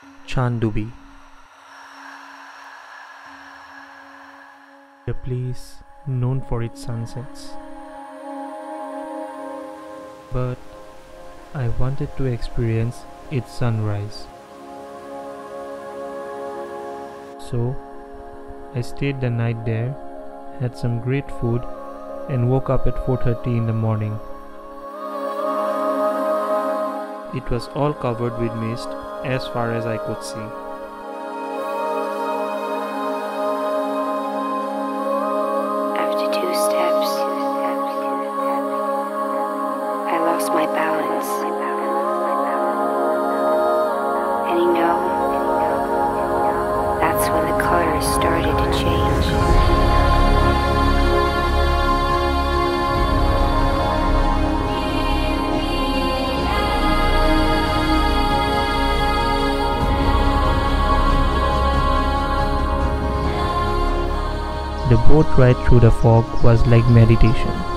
Chandubi, a place known for its sunsets. But I wanted to experience its sunrise. So I stayed the night there, had some great food, and woke up at 4:30 in the morning. It was all covered with mist as far as I could see. After 2 steps, I lost my balance. And that's when the colors started to change. The boat ride through the fog was like meditation.